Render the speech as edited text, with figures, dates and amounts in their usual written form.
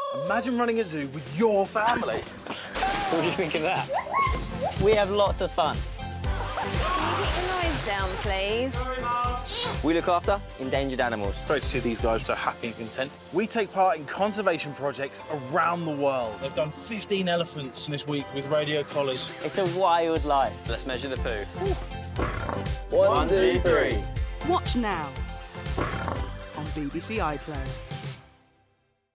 Imagine running a zoo with your family. What do you think of that? We have lots of fun. Can you keep the noise down, please? We look after endangered animals. Great to see these guys so happy and content. We take part in conservation projects around the world. I've done 15 elephants this week with radio collars. It's a wild life. Let's measure the poo. 1, 2, 3. Watch now on BBC iPlayer.